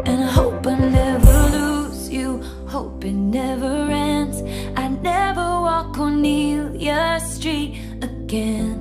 And I hope I never lose you, hope it never ends. I never walk on Nelia Street again.